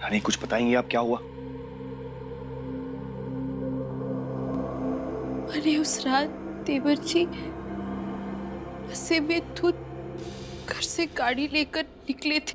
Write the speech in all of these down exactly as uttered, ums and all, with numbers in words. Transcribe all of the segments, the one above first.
रानी कुछ बताएंगे आप, क्या हुआ? अरे उस रात देवर जी नशे में धुत घर से गाड़ी लेकर निकले थे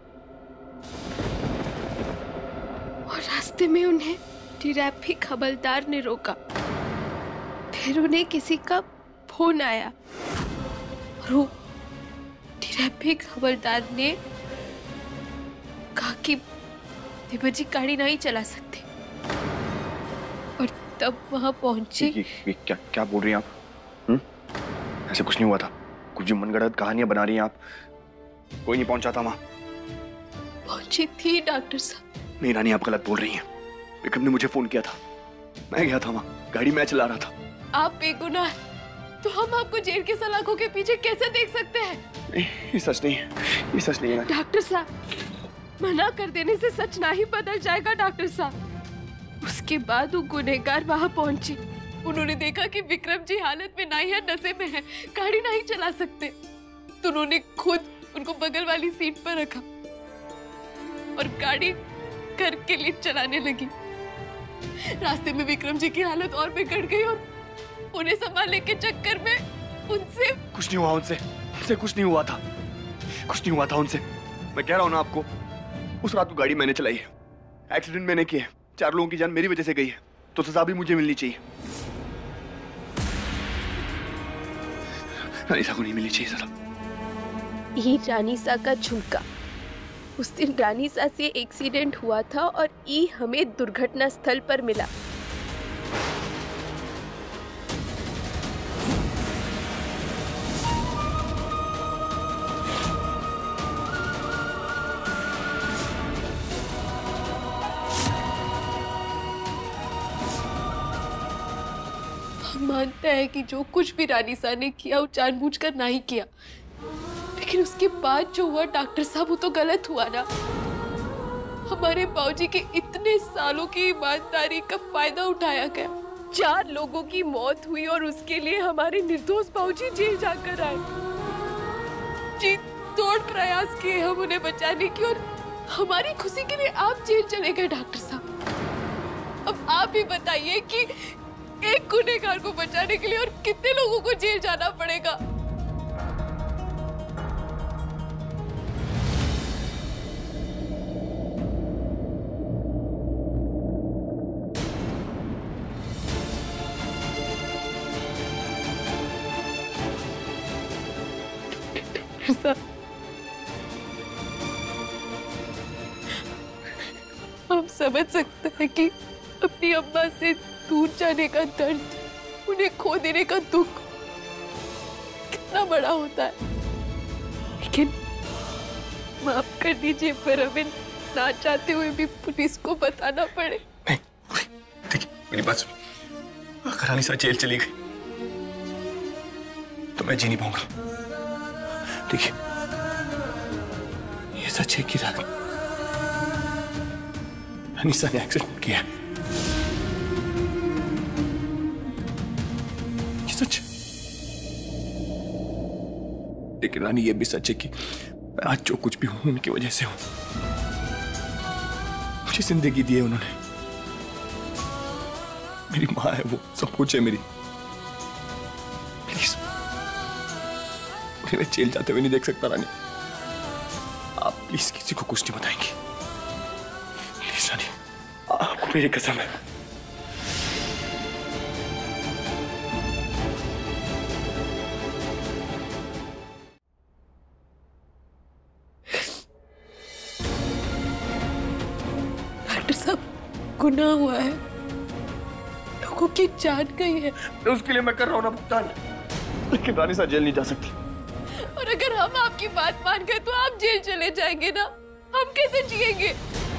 और रास्ते में उन्हें ट्रैफिक हवलदार ने रोका। फिर उन्हें किसी का फोन आया और वो ट्रैफिक हवलदार ने कहा कि देवर जी गाड़ी नहीं चला सकते और तब वहां पहुंचे। ये, ये, क्या क्या बोल रही हैं आप? हुँ? ऐसे कुछ नहीं हुआ था। कुछ भी मनगढ़ंत कहानियां बना रही हैं आप। कोई नहीं पहुंचा था वहां। पहुंची थी डॉक्टर साहब। नहीं रानी, आप गलत बोल रही हैं। विक्रम ने मुझे फोन किया था, मैं गया था वहां, गाड़ी मैं चला रहा था। आप बेगुनाह, तो हम आपको जेल के सलाखों के पीछे कैसे देख सकते हैं? नहीं, ये सच नहीं है, ये सच नहीं है। डॉक्टर साहब, मना कर देने से सच ना ही बदल जाएगा डॉक्टर साहब। उसके बाद वो गुनहगार वहां पहुंची। उन्होंने देखा कि विक्रम जी हालत में नहीं है, नशे में है, गाड़ी नहीं चला सकते, तो उन्होंने खुद उनको बगल वाली सीट पर रखा और गाड़ी घर के लिए चलाने लगी। रास्ते में विक्रम जी की हालत और बिगड़ गई और उन्हें संभालने के चक्कर में उनसे कुछ नहीं हुआ। उनसे उनसे कुछ नहीं हुआ था, कुछ नहीं हुआ था उनसे। मैं कह रहा हूं ना आपको, उस रात को गाड़ी मैंने चलाई है, एक्सीडेंट मैंने किया है, चार लोगों की जान मेरी वजह से गई है, तो सजा भी मुझे मिलनी चाहिए। रानीसा को नहीं मिलनी चाहिए सजा। ये रानीसा का झुमका, उस दिन रानीसा से एक्सीडेंट हुआ था और ये हमें दुर्घटना स्थल पर मिला। हम मानते हैं कि जो कुछ भी रानीसा ने किया वो जानबूझकर नहीं किया, लेकिन उसके बाद जो हुआ डॉक्टर साहब, वो तो गलत हुआ ना। हमारे बाबूजी के इतने सालों की ईमानदारी का फायदा उठाया गया। चार लोगों की मौत हुई और उसके लिए हमारे निर्दोष बाबूजी जेल जाकर आए। जी तोड़ प्रयास किए हम उन्हें बचाने की, और हमारी खुशी के लिए आप जेल चले गए डॉक्टर साहब। अब आप ही बताइए कि एक गुनहगार को बचाने के लिए और कितने लोगों को जेल जाना पड़ेगा? हम समझ सकते हैं कि अपनी अम्मा से दूर जाने का दर्द, उन्हें खो देने का दुख कितना बड़ा होता है, लेकिन माफ कर दीजिए पर हमें ना चाहते हुए भी पुलिस को बताना पड़े। नहीं, देखिए मेरी बात सुनिए। अगर रानीसा जेल चली गई तो मैं जी नहीं पाऊंगा। देखिए ये सच है कि रानीसा ने एक्सीडेंट किया, ये सच। लेकिन रानी ये भी सच है कि मैं आज जो कुछ भी हूं उनकी वजह से हूं। मुझे जिंदगी दी है उन्होंने, मेरी माँ है, वो सब कुछ है मेरी। प्लीज उन्हें मैं जेल जाते हुए नहीं देख सकता रानी। आप प्लीज किसी को कुछ नहीं बताएंगी, प्लीज रानी, आपको मेरी कसम है। डॉक्टर साहब, गुनाह हुआ है, लोगों की जान गई है, तो उसके लिए मैं कर रहा हूं ना भुगतान, लेकिन रानीसा जेल नहीं जा सकती। और अगर हम आपकी बात मान गए तो आप जेल चले जाएंगे ना, हम कैसे जिएंगे?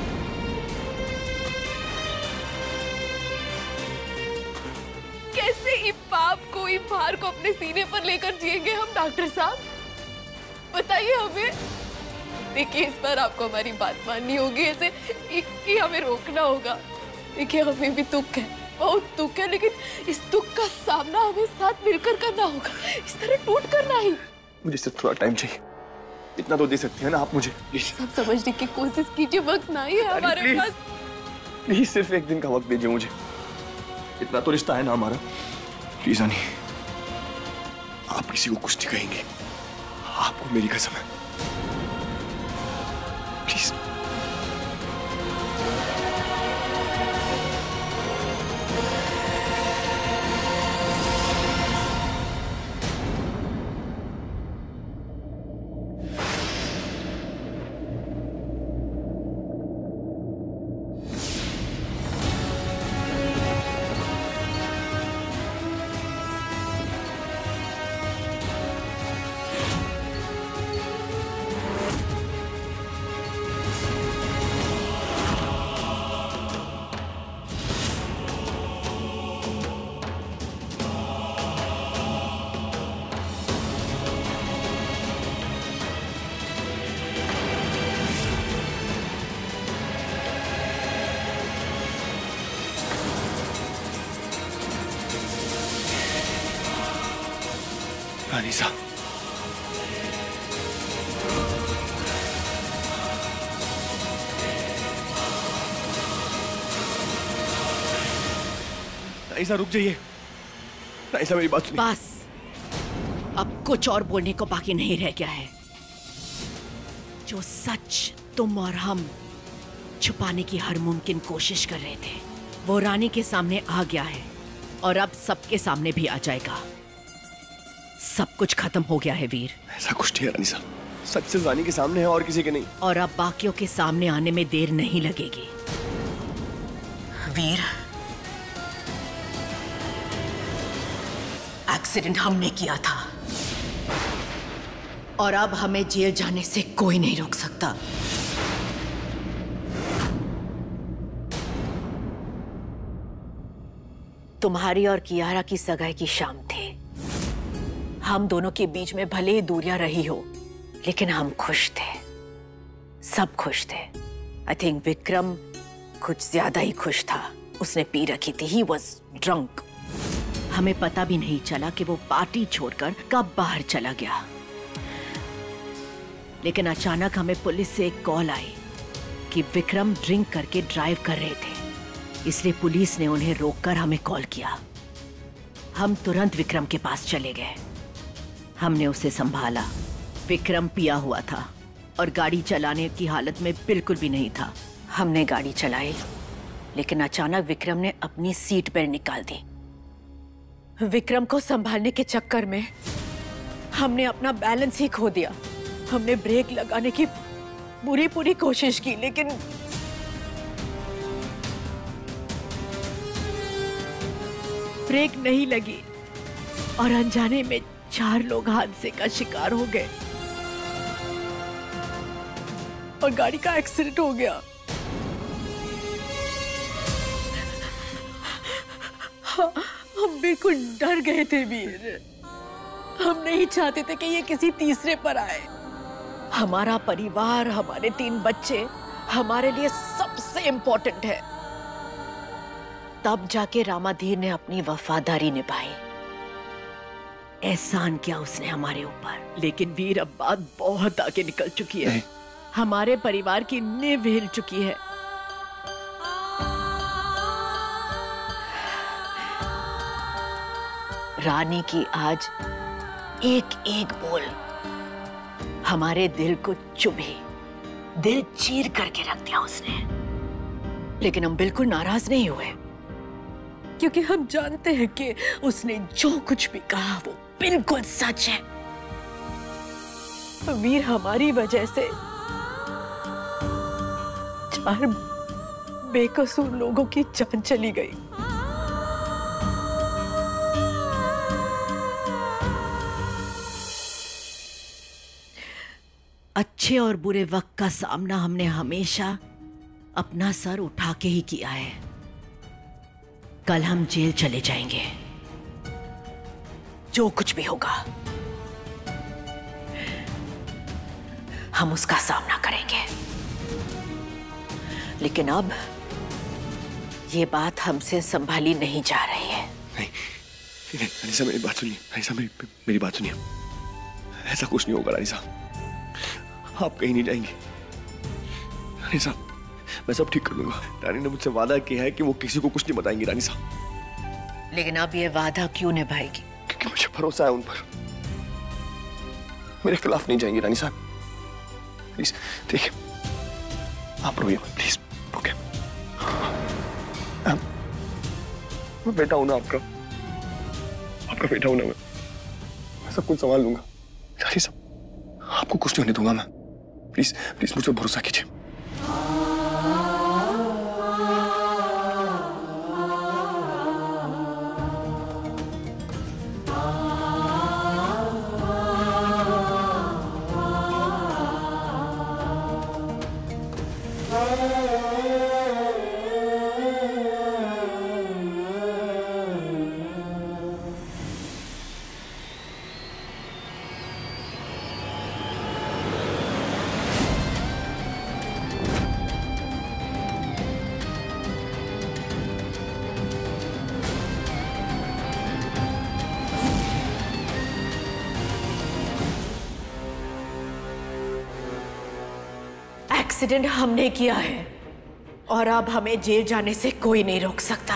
कैसे इस पाप को, इस भार को अपने सीने पर लेकर जिएंगे हम डॉक्टर साहब? बताइए हमें। देखिए इस बार आपको हमारी बात माननी होगी, ऐसे कि हमें रोकना होगा। देखिए हमें भी दुख है, बहुत दुख है, लेकिन इस दुख का सामना हमें साथ मिलकर करना होगा, इस तरह टूट कर नहीं। मुझे सिर्फ थोड़ा टाइम चाहिए, इतना तो दे सकती है ना आप मुझे, प्लीज। सब समझने की कोशिश कीजिए, वक्त नहीं है हमारे पास। प्लीज सिर्फ एक दिन का वक्त दीजिए मुझे, इतना तो रिश्ता है ना हमारा। प्लीज रानी, आप किसी को कुछ नहीं कहेंगे, आपको मेरी कसम है, प्लीज। अनीसा, अनीसा रुक जाइए। अनीसा मेरी बात सुनिए। बस, अब कुछ और बोलने को बाकी नहीं रह गया है। जो सच तुम और हम छुपाने की हर मुमकिन कोशिश कर रहे थे, वो रानी के सामने आ गया है और अब सबके सामने भी आ जाएगा। सब कुछ खत्म हो गया है वीर। ऐसा कुछ नहीं है रानी साहब, सच सिर्फ रानी के सामने है और किसी के नहीं। और अब बाकियों के सामने आने में देर नहीं लगेगी। वीर, एक्सीडेंट हमने किया था और अब हमें जेल जाने से कोई नहीं रोक सकता। तुम्हारी और कियारा की सगाई की शाम थी। हम दोनों के बीच में भले ही दूरियां रही हो, लेकिन हम खुश थे, सब खुश थे। आई थिंक विक्रम कुछ ज्यादा ही खुश था। उसने पी रखी थी, ही वॉज ड्रंक। हमें पता भी नहीं चला कि वो पार्टी छोड़कर कब बाहर चला गया। लेकिन अचानक हमें पुलिस से एक कॉल आई कि विक्रम ड्रिंक करके ड्राइव कर रहे थे, इसलिए पुलिस ने उन्हें रोककर हमें कॉल किया। हम तुरंत विक्रम के पास चले गए। हमने उसे संभाला। विक्रम पिया हुआ था और गाड़ी चलाने की हालत में बिल्कुल भी नहीं था। हमने गाड़ी चलाई, लेकिन अचानक विक्रम ने अपनी सीट बेल्ट निकाल दी। विक्रम को संभालने के चक्कर में हमने अपना बैलेंस ही खो दिया। हमने ब्रेक लगाने की पूरी पूरी कोशिश की, लेकिन ब्रेक नहीं लगी और अनजाने में चार लोग हादसे का शिकार हो गए और गाड़ी का एक्सीडेंट हो गया। हम बिल्कुल डर गए थे वीर। हम नहीं चाहते थे कि ये किसी तीसरे पर आए। हमारा परिवार, हमारे तीन बच्चे हमारे लिए सबसे इम्पोर्टेंट है। तब जाके रामाधीर ने अपनी वफादारी निभाई। एहसान किया उसने हमारे ऊपर। लेकिन वीर, अब बात बहुत आगे निकल चुकी है। हमारे परिवार की नींव हिल चुकी है। रानी की आज एक एक बोल हमारे दिल को चुभी, दिल चीर करके रख दिया उसने। लेकिन हम बिल्कुल नाराज नहीं हुए, क्योंकि हम जानते हैं कि उसने जो कुछ भी कहा वो बिल्कुल सच है। वीर, हमारी वजह से चार बेकसूर लोगों की जान चली गई। अच्छे और बुरे वक्त का सामना हमने हमेशा अपना सर उठा के ही किया है। कल हम जेल चले जाएंगे। जो कुछ भी होगा हम उसका सामना करेंगे। लेकिन अब ये बात हमसे संभाली नहीं जा रही है। नहीं, नहीं, अनीसा मेरी बात सुनिए। अनीसा मेरी मेरी बात सुनिए। ऐसा कुछ नहीं होगा अनीसा। आप कहीं नहीं जाएंगी रानी साहब, मैं सब ठीक कर लूंगा। रानी ने मुझसे वादा किया है कि वो किसी को कुछ नहीं बताएंगी रानी साहब। लेकिन अब ये वादा क्यों निभाएगी? क्योंकि मुझे भरोसा है उन पर, मेरे खिलाफ नहीं जाएंगी रानी साहब। प्लीज देखिए, आप रोइए मत प्लीज। ओके, मैं बेटा हूं ना आपका, आपका बेटा हूं ना मैं मैं सब कुछ संभाल लूंगा रानी साहब, आपको कुछ नहीं होने दूंगा मैं। प्लीज प्लीज मुझ पर भरोसा कीजिए। एक्सीडेंट हमने किया है और अब हमें जेल जाने से कोई नहीं रोक सकता।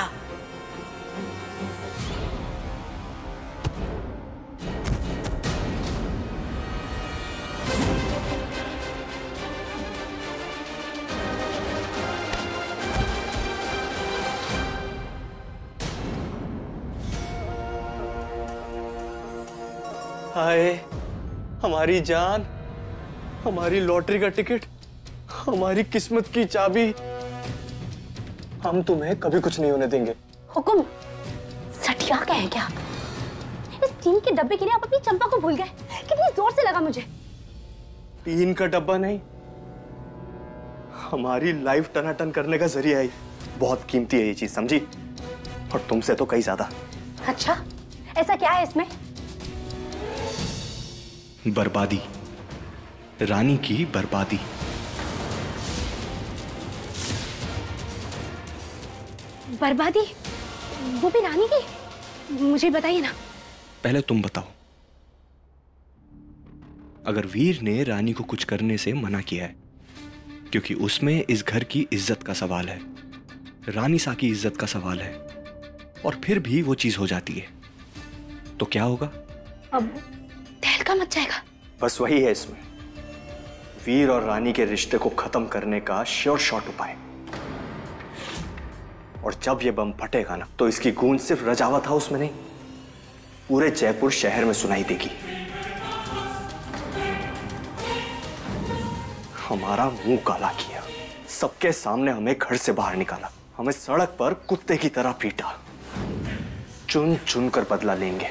हाय हमारी जान, हमारी लॉटरी का टिकट, हमारी किस्मत की चाबी, हम तुम्हें कभी कुछ नहीं होने देंगे। हुकुम, सटिया क्या है क्या? इस टीन के डब्बे के लिए आप अपनी चंपा को भूल गए। कितनी जोर से लगा मुझे। टीन का डब्बा नहीं, हमारी लाइफ टनाटन करने का जरिया है। बहुत कीमती है ये चीज, समझी? और तुमसे तो कहीं ज्यादा। अच्छा, ऐसा क्या है इसमें? बर्बादी, रानी की बर्बादी। बर्बादी? वो भी रानी की? मुझे बताइए ना। पहले तुम बताओ, अगर वीर ने रानी को कुछ करने से मना किया है क्योंकि उसमें इस घर की इज्जत का सवाल है, रानी सा की इज्जत का सवाल है, और फिर भी वो चीज हो जाती है, तो क्या होगा? अब तहलका मच जाएगा। बस वही है इसमें, वीर और रानी के रिश्ते को खत्म करने का श्योर शॉट उपाय। और जब ये बम फटेगा ना, तो इसकी गूंज सिर्फ रजावत हाउस में नहीं, पूरे जयपुर शहर में सुनाई देगी। हमारा मुंह काला किया, सबके सामने हमें घर से बाहर निकाला, हमें सड़क पर कुत्ते की तरह पीटा, चुन चुन कर बदला लेंगे।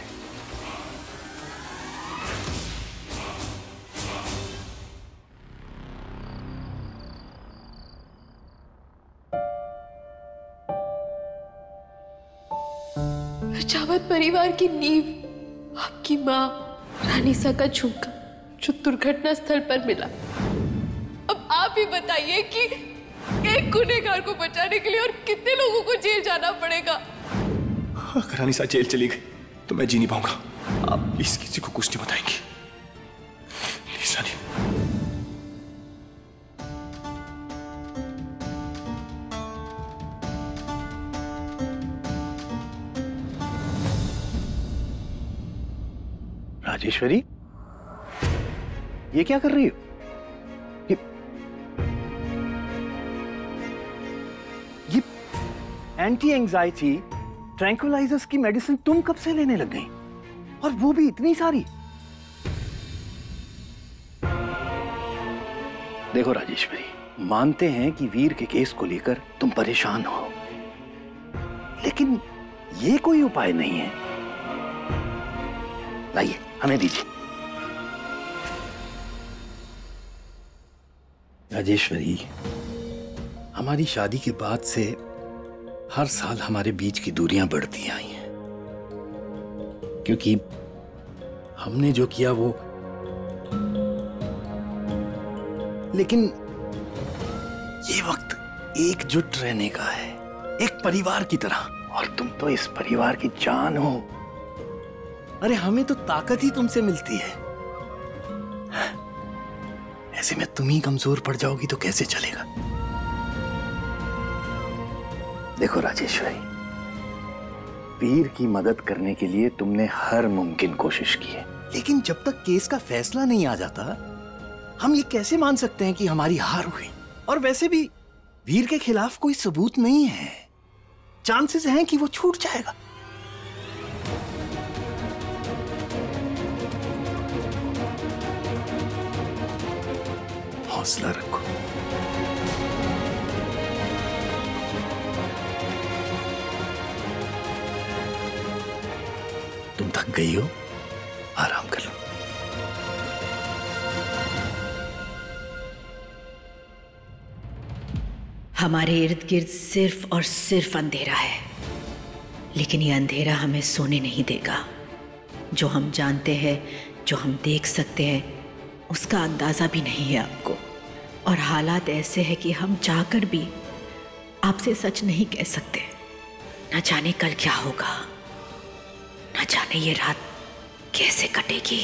प्रजावत परिवार की नींव, आपकी माँ रानी सा का झुमका जो दुर्घटना स्थल पर मिला। अब आप ही बताइए कि एक गुनहगार को बचाने के लिए और कितने लोगों को जेल जाना पड़ेगा? अगर रानी सा जेल चली गई तो मैं जी नहीं पाऊंगा। आप प्लीज किसी को कुछ नहीं बताएंगी, प्लीज रानी। राजेश्वरी, ये क्या कर रही हो? ये ये एंटी एंजाइटी ट्रैंक्विलाइजर्स की मेडिसिन तुम कब से लेने लग गई, और वो भी इतनी सारी? देखो राजेश्वरी, मानते हैं कि वीर के केस को लेकर तुम परेशान हो, लेकिन ये कोई उपाय नहीं है। लाइए, हमें दीजिए। राजेश्वरी, हमारी शादी के बाद से हर साल हमारे बीच की दूरियां बढ़ती आई हैं, क्योंकि हमने जो किया वो, लेकिन ये वक्त एकजुट रहने का है, एक परिवार की तरह, और तुम तो इस परिवार की जान हो। अरे हमें तो ताकत ही तुमसे मिलती है। ऐसे में तुम ही कमजोर पड़ जाओगी तो कैसे चलेगा? देखो राजेश्वरी, वीर की मदद करने के लिए तुमने हर मुमकिन कोशिश की है, लेकिन जब तक केस का फैसला नहीं आ जाता हम ये कैसे मान सकते हैं कि हमारी हार हुई? और वैसे भी वीर के खिलाफ कोई सबूत नहीं है, चांसेस हैं कि वो छूट जाएगा। हौसला रखो। तुम थक गई हो, आराम कर लो। हमारे इर्द गिर्द सिर्फ और सिर्फ अंधेरा है, लेकिन ये अंधेरा हमें सोने नहीं देगा। जो हम जानते हैं, जो हम देख सकते हैं, उसका अंदाजा भी नहीं है आपको। और हालात ऐसे हैं कि हम चाहकर भी आपसे सच नहीं कह सकते। न जाने कल क्या होगा, न जाने ये रात कैसे कटेगी।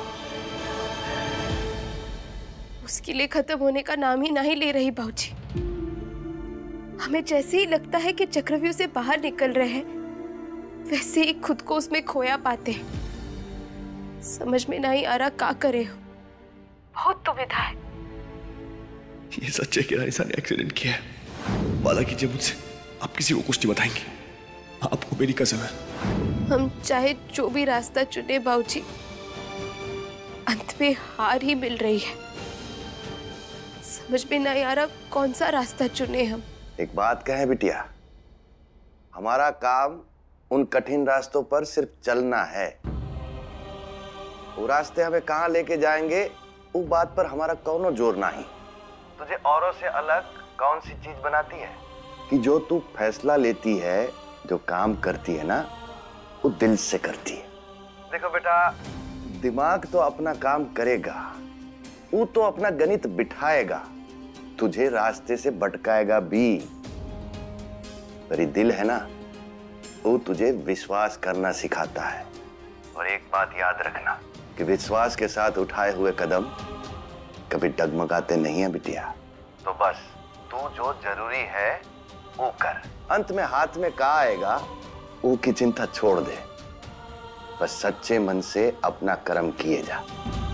उसके लिए खत्म होने का नाम ही नहीं ले रही बाबूजी। हमें जैसे ही लगता है कि चक्रव्यूह से बाहर निकल रहे हैं, वैसे ही खुद को उसमें खोया पाते हैं। समझ में नहीं आ रहा क्या करे हो। बहुत दुविधा है। ये सच है कि रानिसा ने एक्सीडेंट किया है। वादा कीजिए मुझसे, आप किसी को कुछ नहीं बताएंगे। आपको मेरी कसम है। हम चाहे जो भी रास्ता चुने बाबूजी, अंत में हार ही मिल रही है। समझ में नहीं आ रहा कौन सा रास्ता चुने हम। एक बात कहें बिटिया, हमारा काम उन कठिन रास्तों पर सिर्फ चलना है। वो रास्ते हमें कहाँ लेके जाएंगे, उस बात पर हमारा कौनो जोर नहीं। तुझे औरों से अलग कौन सी चीज बनाती है कि जो तू फैसला लेती है, जो काम करती है ना, वो दिल से करती है। देखो बेटा, दिमाग तो अपना काम करेगा, वो तो अपना गणित बिठाएगा, तुझे रास्ते से भटकाएगा भी। पर ये दिल है ना, वो तुझे विश्वास करना सिखाता है। और एक बात याद रखना कि विश्वास के साथ उठाए हुए कदम कभी डगमगाते नहीं है बिटिया। तो बस तू जो जरूरी है वो कर। अंत में हाथ में क्या आएगा वो की चिंता छोड़ दे। बस सच्चे मन से अपना कर्म किए जा।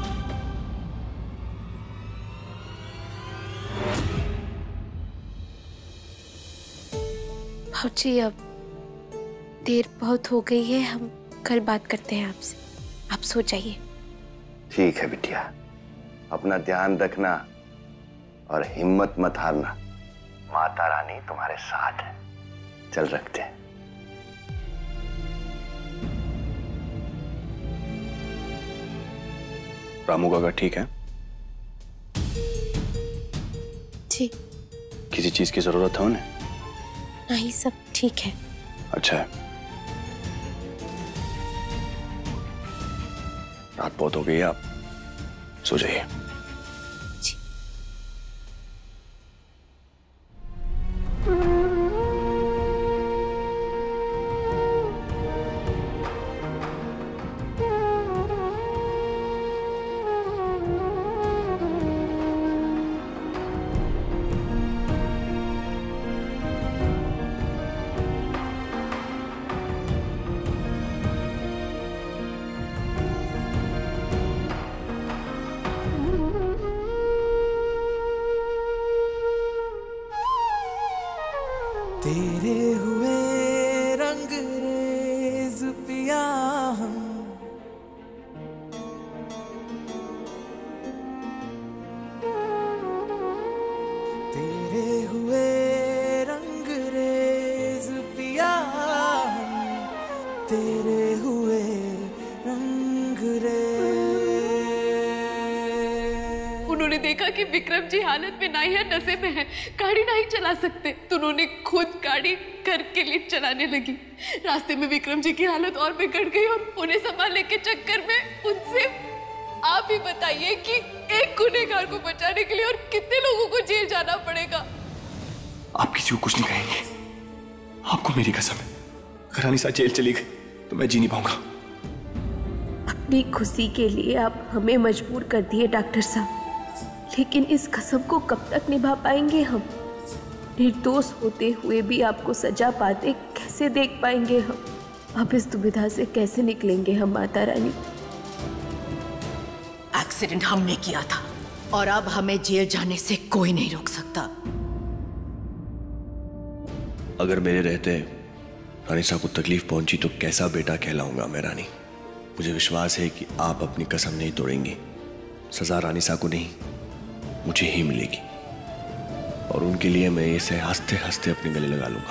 भाजी, अब देर बहुत हो गई है, हम कल बात करते हैं आपसे। आप सो जाइए। ठीक है बिटिया, अपना ध्यान रखना और हिम्मत मत हारना। माता रानी तुम्हारे साथ है। चल रखते हैं। रामू काका ठीक है? जी। किसी चीज की जरूरत है उन्हें? नहीं, सब ठीक है। अच्छा है। रात बहुत हो गई है, आप सो जाइए। तेरे हुए रंग रेज पिया हम, तेरे हुए रंग रेज पिया हम, तेरे हुए रंग रेज। उन्होंने देखा कि विक्रम जी हालत में नहीं है, नशे में है, गाड़ी नहीं चला सकते, तो उन्होंने खुद गाड़ी घर के लिए चलाने लगी। रास्ते में विक्रम जी की हालत और बिगड़ गई और उन्हें संभालने के चक्कर में उनसे आप ही बताइए कि एक गुनहगार को बचाने के लिए और कितने लोगों को जेल जाना पड़ेगा। आप किसी को कुछ नहीं कहेंगे, आपको मेरी कसम है। अगर रानिसा जेल चली गई तो मैं जी नहीं पाऊंगा। अपनी खुशी के लिए आप हमें मजबूर कर दिए डॉक्टर साहब, लेकिन इस कसम को कब तक निभा पाएंगे हम? निर्दोष होते हुए भी आपको सजा पाते कैसे देख पाएंगे हम? अब इस दुविधा से कैसे निकलेंगे हम माता रानी? एक्सीडेंट हमने किया था और अब हमें जेल जाने से कोई नहीं रोक सकता। अगर मेरे रहते रानीसा को तकलीफ पहुंची तो कैसा बेटा कहलाऊंगा मैं रानी। मुझे विश्वास है कि आप अपनी कसम नहीं तोड़ेंगी। सजा रानीसा को नहीं, मुझे ही मिलेगी और उनके लिए मैं इसे हंसते हंसते अपने गले लगा लूंगा।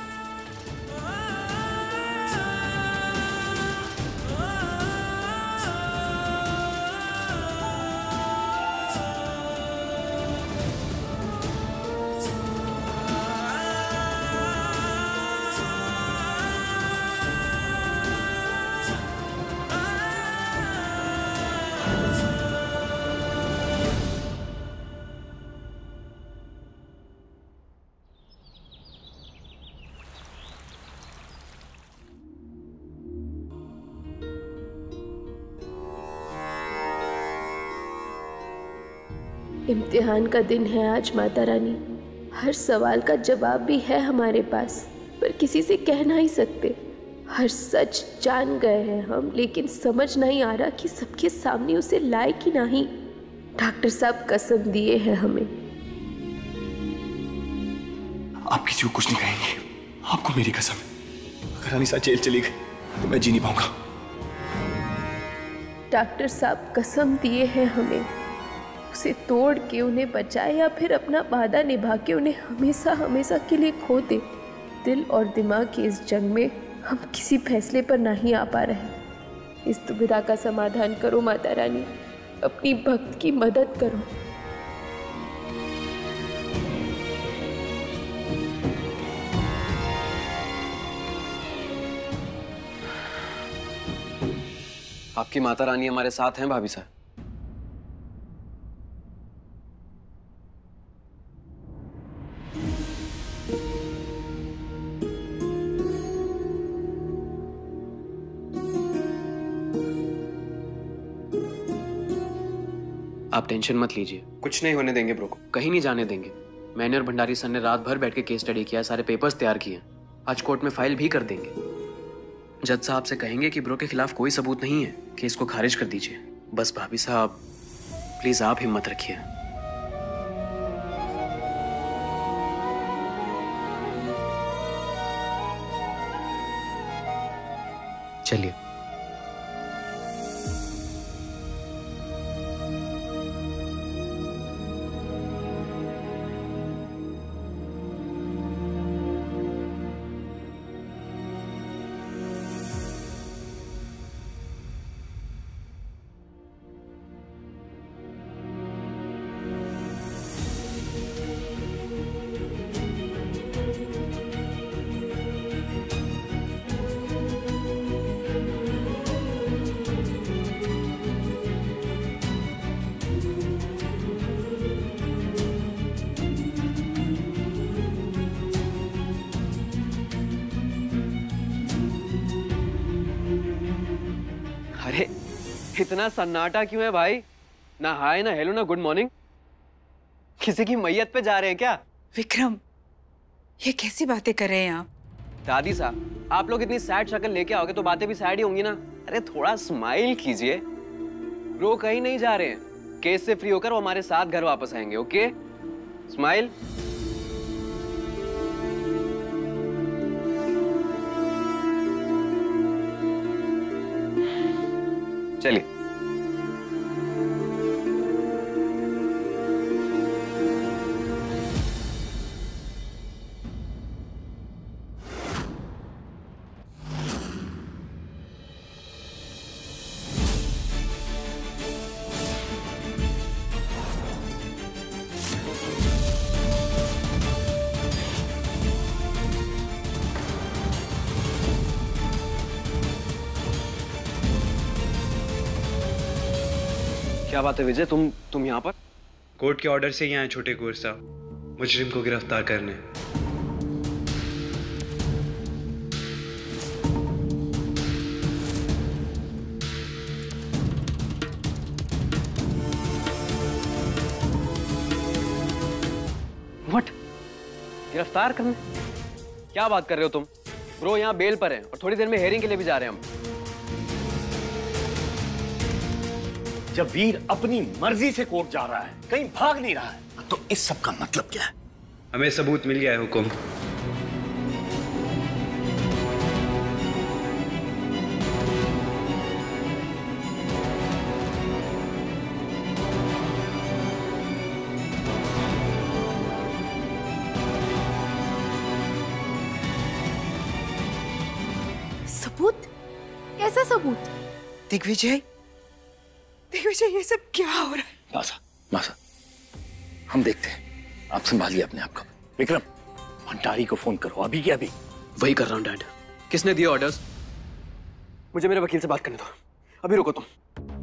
इम्तिहान का दिन है आज माता रानी। हर सवाल का जवाब भी है हमारे पास, पर किसी से कह नहीं सकते। हर सच जान गए हैं हम, लेकिन समझ नहीं आ रहा कि सबके सामने उसे लाए कि नहीं। डॉक्टर साहब कसम दिए हैं हमें। आप किसी को कुछ नहीं कहेंगे, आपको मेरी कसम। अगर अनीसा जेल चली गई तो मैं जी नहीं पाऊंगा। डॉक्टर साहब कसम दिए हैं हमें, उसे तोड़ के उन्हें बचाए या फिर अपना वादा निभा के उन्हें हमेशा हमेशा के लिए खो दे। दिल और दिमाग की इस जंग में हम किसी फैसले पर नहीं आ पा रहे। इस दुविधा का समाधान करो माता रानी, अपनी भक्त की मदद करो। आपकी माता रानी हमारे साथ हैं भाभी साहब। आप टेंशन मत लीजिए, कुछ नहीं होने देंगे ब्रो को, कहीं नहीं जाने देंगे। मैंने और भंडारी सर ने रात भर बैठ के केस स्टडी किया, सारे पेपर्स तैयार किए, आज कोर्ट में फाइल भी कर देंगे। जज साहब से कहेंगे कि ब्रो के खिलाफ कोई सबूत नहीं है, केस को खारिज कर दीजिए। बस भाभी साहब प्लीज आप हिम्मत रखिए। चलिए। अरे इतना सन्नाटा क्यों है भाई? ना हाय ना हेलो ना गुड मॉर्निंग। किसी की मैयत पे जा रहे हैं क्या? विक्रम, ये कैसी बातें कर रहे हैं आप? दादी साहब, आप लोग इतनी सैड शक्ल लेके आओगे तो बातें भी सैड ही होंगी ना। अरे थोड़ा स्माइल कीजिए। ब्रो कहीं नहीं जा रहे हैं, केस से फ्री होकर वो हमारे साथ घर वापस आएंगे। Okay, smile. चलिए। क्या बात है विजय, तुम तुम यहाँ पर? कोर्ट के ऑर्डर से यहाँ छोटे कुंवर साहब, मुजरिम को गिरफ्तार करने। गिरफ्तार करने? क्या बात कर रहे हो तुम? ब्रो यहाँ बेल पर हैं और थोड़ी देर में हेयरिंग के लिए भी जा रहे हैं हम। जब वीर अपनी मर्जी से कोर्ट जा रहा है, कहीं भाग नहीं रहा है, तो इस सब का मतलब क्या है? हमें सबूत मिल गया है हुकुम। सबूत? कैसा सबूत? दिग्विजय, दिग्विजय ये सब क्या हो रहा है? मासा, मासा, हम देखते हैं। आप संभालिए अपने आप को। विक्रम, भंडारी को फोन करो, अभी के अभी। वही कर रहा हूँ डैड। किसने दिए ऑर्डर्स? मुझे मेरे वकील से बात करने दो। अभी रुको तुम।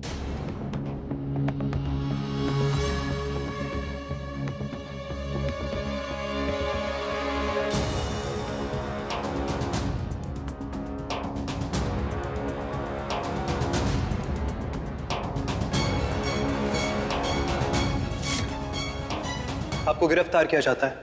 आपको गिरफ्तार किया जाता है।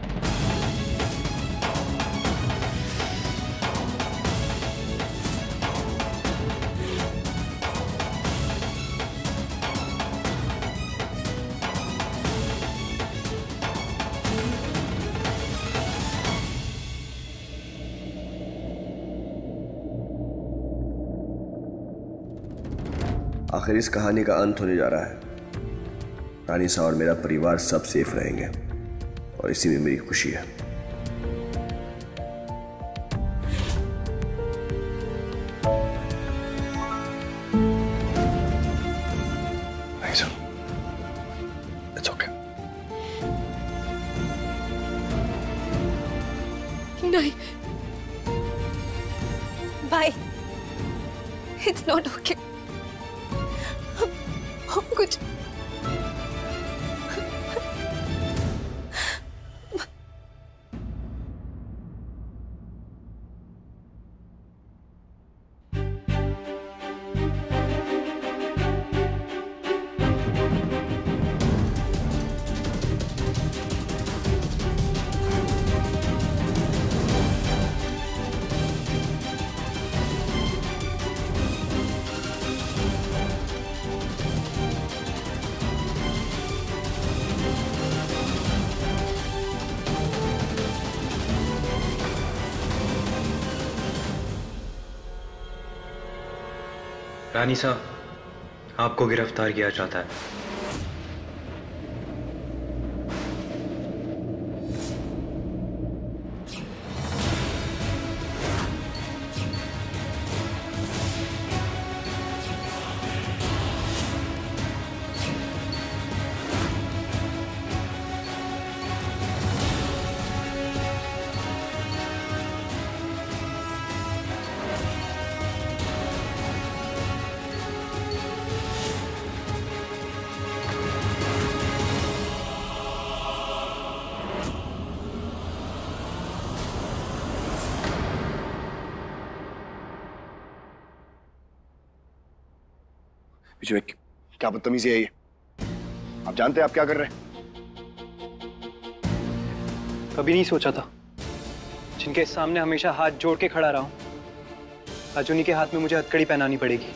आखिर इस कहानी का अंत होने जा रहा है। रानीसा और मेरा परिवार सब सेफ रहेंगे और इसी में मेरी खुशी है। Raisa, it's okay. नहीं, भाई, it's not okay. हम, हम कुछ रानीसा, आपको गिरफ्तार किया जाता है। विजय, क्या बदतमीजी है ये? आप जानते हैं आप क्या कर रहे हैं? कभी नहीं सोचा था जिनके सामने हमेशा हाथ जोड़ के खड़ा रहा हूं, आज उन्हीं के हाथ में मुझे हथकड़ी पहनानी पड़ेगी।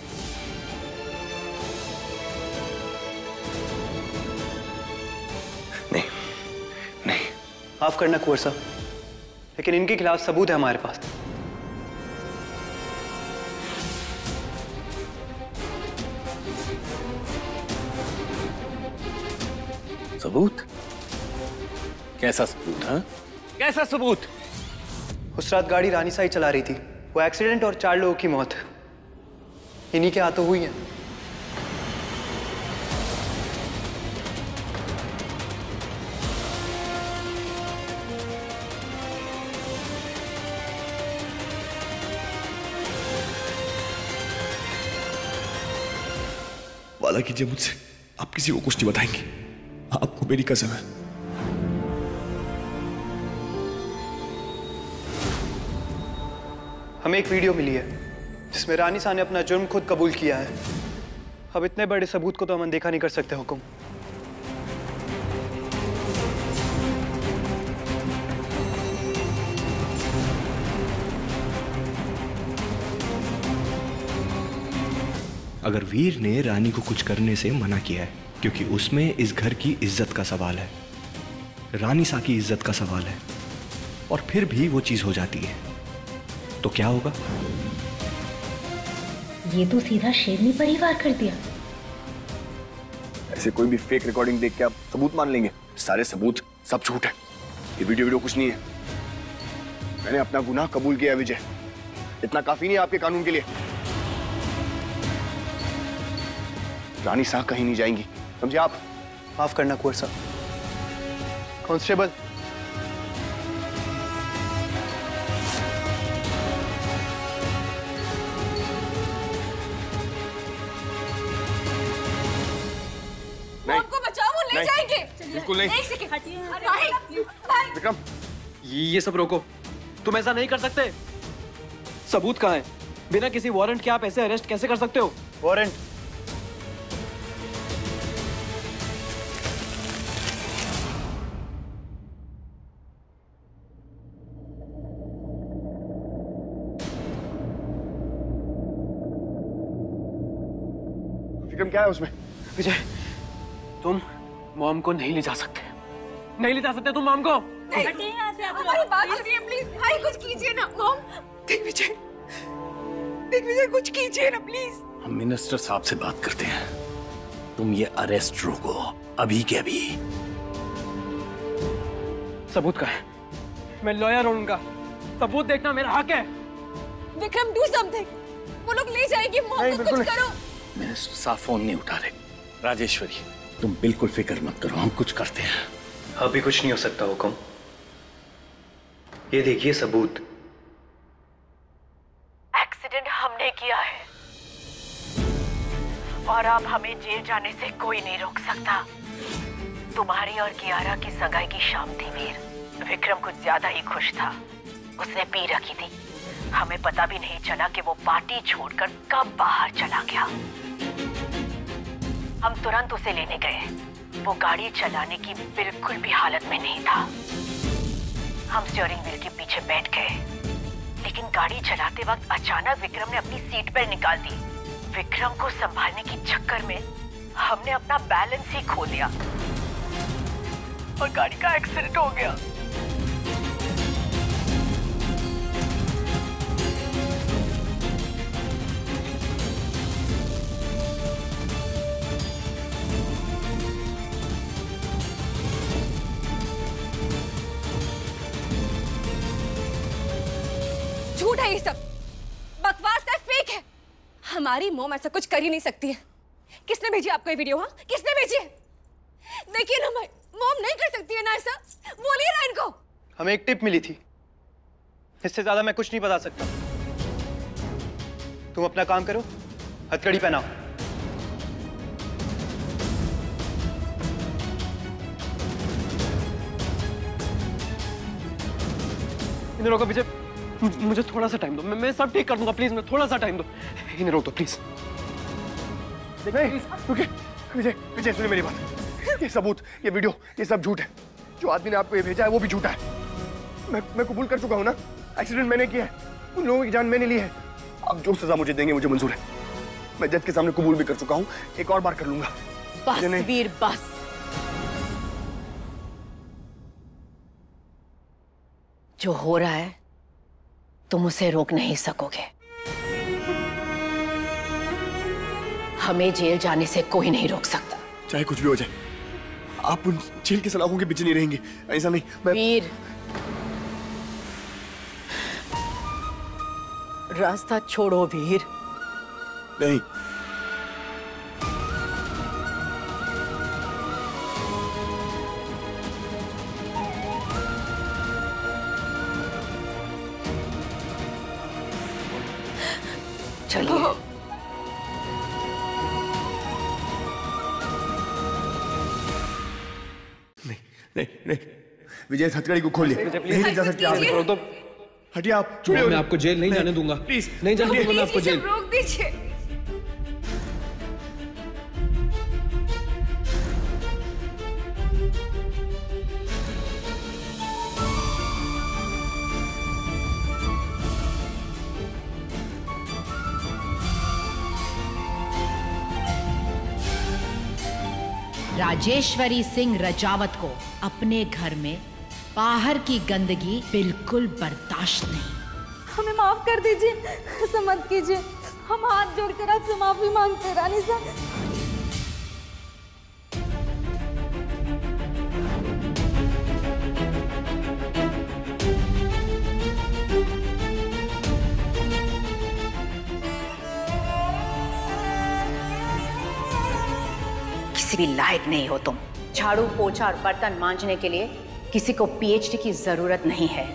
नहीं, नहीं। माफ करना कुंवर साहब, लेकिन इनके खिलाफ सबूत है हमारे पास। सबूत? कैसा सबूत? हाँ, कैसा सबूत? उस रात गाड़ी रानीसा ही चला रही थी। वो एक्सीडेंट और चार लोगों की मौत इन्हीं के हाथों हुई है। वादा कीजिए मुझसे, आप किसी को कुछ नहीं बताएंगे। आपको मेरी कसम है। हमें एक वीडियो मिली है जिसमें रानीसा ने अपना जुर्म खुद कबूल किया है। अब इतने बड़े सबूत को तो हम अनदेखा नहीं कर सकते हुकुम। अगर वीर ने रानी को कुछ करने से मना किया है क्योंकि उसमें इस घर की इज्जत का सवाल है, रानीसा की इज्जत का सवाल है, और फिर भी वो चीज हो जाती है, तो क्या होगा? ये तो सीधा शेरनी परिवार कर दिया। ऐसे कोई भी फेक रिकॉर्डिंग देख के आप सबूत मान लेंगे? सारे सबूत सब झूठ है। ये वीडियो वीडियो कुछ नहीं है। मैंने अपना गुनाह कबूल किया विजय, इतना काफी नहीं है आपके कानून के लिए। रानी साहब कहीं नहीं जाएंगी, समझे आप? माफ करना कुंवर साहब। कांस्टेबल, आपको बचाओ, वो ले जाएंगे। बिल्कुल नहीं। एक सेकंड हटिए। विक्रम, ये ये सब रोको, तुम ऐसा नहीं कर सकते। सबूत कहाँ है? बिना किसी वारंट के आप ऐसे अरेस्ट कैसे कर सकते हो? वारंट? विक्रम क्या है उसमें? विजय, तुम मॉम को नहीं ले जा सकते, नहीं ले जा सकते तुम मॉम को। हमारी बात सुनिए प्लीज। भाई कुछ कीजिए ना। मॉम, दिग्विजय, दिग्विजय कुछ कीजिए ना प्लीज। हम मिनिस्टर साहब से बात करते हैं, तुम ये अरेस्ट रोको अभी के अभी। सबूत का है, मैं लॉयर हूं उनका, सबूत देखना मेरा हक है। विक्रम डू समथिंग, वो लोग ले जाएंगे। मॉम को कुछ करो। मिनिस्टर साहब फोन नहीं उठा रहे। राजेश्वरी, तुम बिल्कुल फिक्र मत करो, हम कुछ करते हैं। अभी कुछ नहीं हो सकता हुक्म। ये देखिए सबूत। एक्सीडेंट हमने किया है और अब हमें जेल जाने से कोई नहीं रोक सकता। तुम्हारी और कियारा की सगाई की शाम थी वीर। विक्रम कुछ ज्यादा ही खुश था, उसने पी रखी थी। हमें पता भी नहीं चला कि वो पार्टी छोड़कर कब बाहर चला गया। हम तुरंत उसे लेने गए। वो गाड़ी चलाने की बिल्कुल भी हालत में नहीं था। हम स्टीयरिंग व्हील के पीछे बैठ गए, लेकिन गाड़ी चलाते वक्त अचानक विक्रम ने अपनी सीट बेल्ट निकाल दी। विक्रम को संभालने के चक्कर में हमने अपना बैलेंस ही खो दिया और गाड़ी का एक्सीडेंट हो गया। झूठ है ये सब, बकवास है, फेक है। हमारी मॉम ऐसा कुछ कर ही नहीं सकती है। किसने भेजी आपको ये वीडियो? हाँ, किसने भेजी है? देखिए ना, मॉम नहीं कर सकती है ना ऐसा। बोलिए ना इनको। हमें एक टिप मिली थी, इससे ज्यादा मैं कुछ नहीं बता सकता। तुम अपना काम करो, हथकड़ी पहनाओ। इन लोगों को पीछे, मुझे थोड़ा सा टाइम दो, मैं, मैं सब ठीक कर दूंगा। प्लीज, मैं थोड़ा सा टाइम दो। इन्हें रोक दो प्लीज। नहीं, रुकिए। विजय, विजय सुनिए मेरी बात। ये सबूत, ये वीडियो, ये सब झूठ है। जो आदमी ने आपको ये भेजा है वो भी झूठा है। मैं मैं कबूल कर चुका हूँ ना, एक्सीडेंट मैंने किया है, उन लोगों की जान मैंने ली है। अब जो सजा मुझे देंगे मुझे मंजूर है। मैं जज के सामने कबूल भी कर चुका हूँ, एक और बार कर लूंगा। बस वीर बस। जो हो रहा है तुम उसे रोक नहीं सकोगे। हमें जेल जाने से कोई नहीं रोक सकता। चाहे कुछ भी हो जाए, आप उन जेल के सलाखों के पीछे नहीं रहेंगे। ऐसा नहीं। मैं... वीर, रास्ता छोड़ो वीर। नहीं। चलिए। नहीं नहीं नहीं, विजय हथकड़ी को खोलिए। नहीं ले जा सकते आप। हटिए आप। मैं आपको जेल नहीं जाने दूंगा। प्लीज नहीं जाने दूंगा मैं आपको जेल। रोक दीजिए। राजेश्वरी सिंह रजावत को अपने घर में बाहर की गंदगी बिल्कुल बर्दाश्त नहीं। हमें माफ कर दीजिए, ऐसा मत कीजिए। हम हाथ जोड़कर आपसे माफी मांगते हैं रानी साहब। किसी भी लायक नहीं हो तुम। झाड़ू पोछा और बर्तन मांजने के लिए किसी को पीएचडी की जरूरत नहीं है।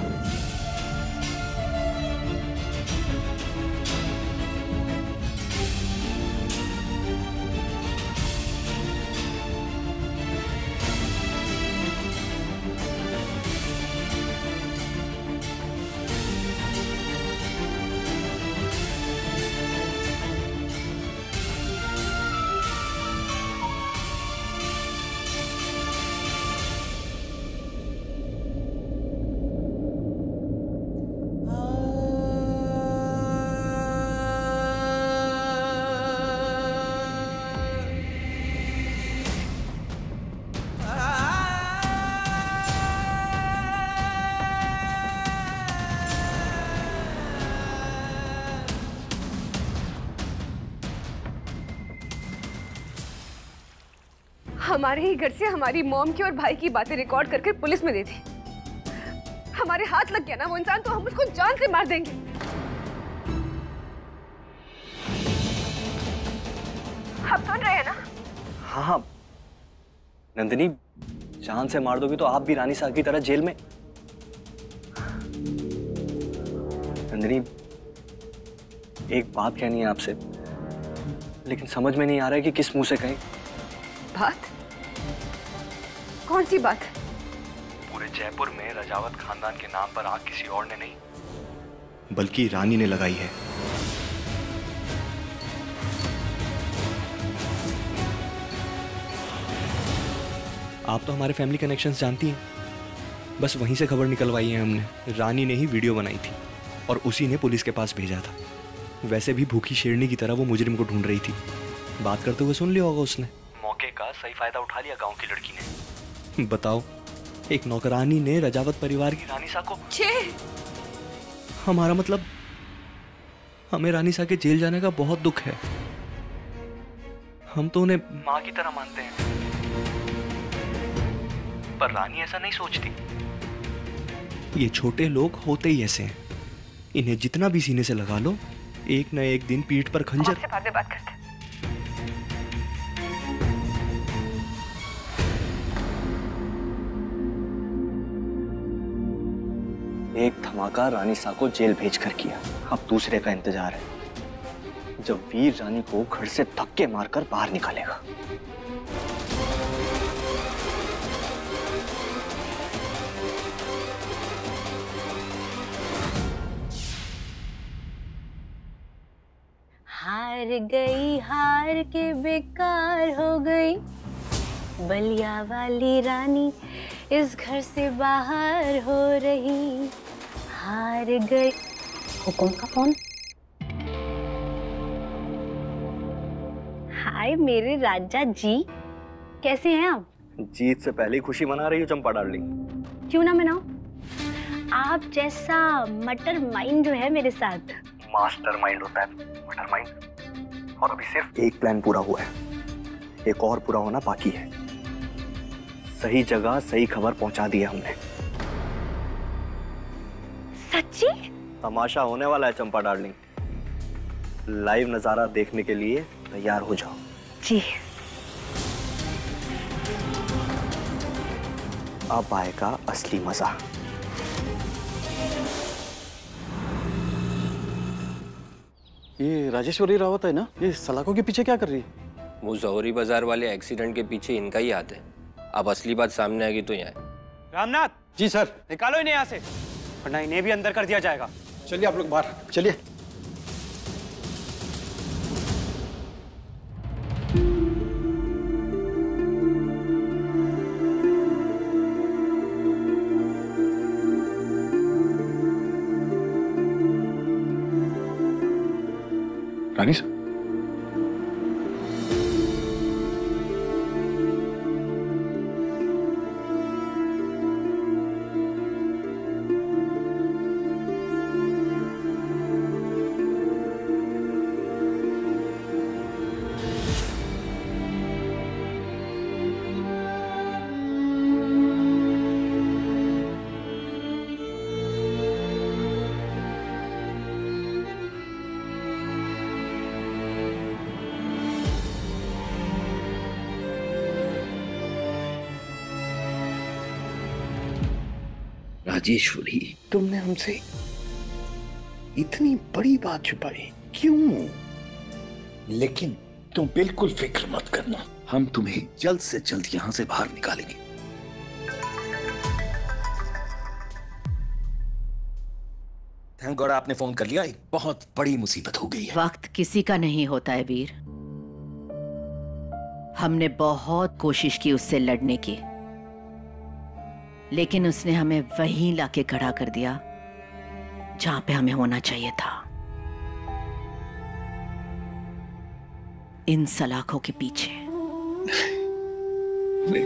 हमारे ही घर से हमारी मॉम की और भाई की बातें रिकॉर्ड करके पुलिस में दे दी। हमारे हाथ लग गया ना वो इंसान तो हम उसको जान से मार देंगे। आप सुन रहे हैं ना? हाँ हाँ नंदिनी, जान से मार दोगी तो आप भी रानी साहब की तरह जेल में। नंदिनी, एक बात कहनी है आपसे, लेकिन समझ में नहीं आ रहा है कि किस मुंह से कहें। बात? कौन सी बात? पूरे जयपुर में रजावत खानदान के नाम पर आग किसी और ने नहीं, बल्कि रानी ने लगाई है। आप तो हमारे फैमिली कनेक्शंस जानती हैं, बस वहीं से खबर निकलवाई है हमने। रानी ने ही वीडियो बनाई थी और उसी ने पुलिस के पास भेजा था। वैसे भी भूखी शेरनी की तरह वो मुजरिम को ढूंढ रही थी। बात करते हुए सुन लिया होगा उसने। मौके का सही फायदा उठा लिया गांव की लड़की ने। बताओ, एक नौकरानी ने रजावत परिवार की रानी सा को। हमारा मतलब, हमें रानी सा के जेल जाने का बहुत दुख है। हम तो उन्हें माँ की तरह मानते हैं, पर रानी ऐसा नहीं सोचती। ये छोटे लोग होते ही ऐसे हैं। इन्हें जितना भी सीने से लगा लो, एक न एक दिन पीठ पर खंजर। आपसे बाद में बात करते हैं। एक धमाका रानी सा को जेल भेजकर किया, अब दूसरे का इंतजार है, जब वीर रानी को घर से धक्के मारकर बाहर निकालेगा। हार गई, हार के बेकार हो गई, बलिया वाली रानी इस घर से बाहर हो रही। हार गई। हुकुम का फोन। हाय मेरे राजा जी, कैसे हैं आप? जीत से पहले ही खुशी मना रही हो चंपा डार्लिंग। क्यों ना मनाओ, आप जैसा मटर माइंड जो है मेरे साथ। मास्टर माइंड होता है मटर माइंड। और अभी सिर्फ एक प्लान पूरा हुआ है, एक और पूरा होना बाकी है। सही जगह सही खबर पहुंचा दी है हमने। सच्ची? तमाशा होने वाला है चंपा डार्लिंग। लाइव नजारा देखने के लिए तैयार हो जाओ। जी। अब आएगा असली मजा। ये राजेश्वरी रावत है ना, ये सलाखों के पीछे क्या कर रही है? वो जौहरी बाजार वाले एक्सीडेंट के पीछे इनका ही हाथ है। अब असली बात सामने आएगी तो यहाँ। रामनाथ जी सर। निकालो इन्हें यहाँ से, वरना इन्हें भी अंदर कर दिया जाएगा। चलिए आप लोग बाहर चलिए। रानी साहब, राजेश्वरी, तुमने हमसे इतनी बड़ी बात छुपाई क्यों? लेकिन तुम बिल्कुल फिक्र मत करना, हम तुम्हें जल्द से जल्द यहां से बाहर निकालेंगे। थैंक गॉड आपने फोन कर लिया, एक बहुत बड़ी मुसीबत हो गई है। वक्त किसी का नहीं होता है वीर। हमने बहुत कोशिश की उससे लड़ने की, लेकिन उसने हमें वहीं लाके खड़ा कर दिया जहां पे हमें होना चाहिए था, इन सलाखों के पीछे। नहीं।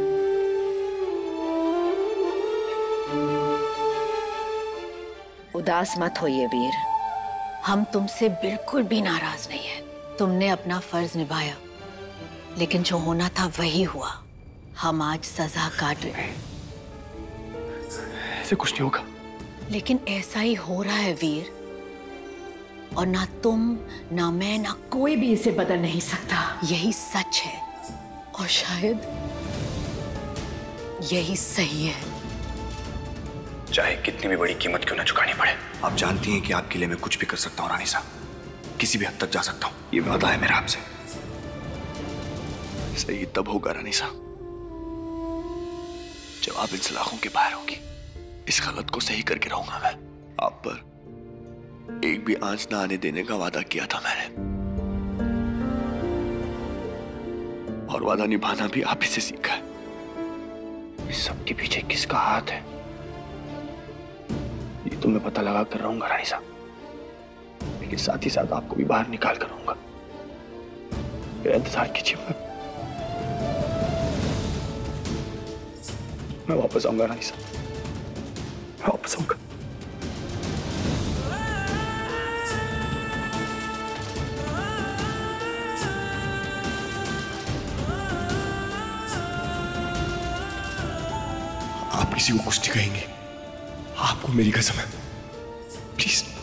उदास मत होइए वीर, हम तुमसे बिल्कुल भी नाराज नहीं है। तुमने अपना फर्ज निभाया, लेकिन जो होना था वही हुआ। हम आज सजा काट रहे हैं। ऐसे कुछ नहीं होगा। लेकिन ऐसा ही हो रहा है वीर, और ना तुम ना मैं ना कोई भी इसे बदल नहीं सकता। यही सच है, और शायद यही सही है। चाहे कितनी भी बड़ी कीमत क्यों ना चुकानी पड़े। आप जानती हैं कि आपके लिए मैं कुछ भी कर सकता हूँ रानी साहब, किसी भी हद तक जा सकता हूँ। ये वादा है मेरा आपसे। सही तब होगा रानी साहब जब आप इन सलाखों के बाहर होगी। इस गलत को सही करके रहूंगा मैं। आप पर एक भी आंच ना आने देने का वादा किया था मैंने, और वादा निभाना भी आप ही से सीखा है। इस सब के पीछे किसका हाथ है ये तो मैं पता लगा कर रहूंगा रानी साहब, लेकिन साथ ही साथ आपको भी बाहर निकाल कर रहूंगा। मेरा इंतजार कीजिए, मैं मैं वापस आऊंगा रानी साहब, मैं वापस आऊंगा। आप किसी को कुछ नहीं कहेंगे, आपको मेरी कसम है। प्लीज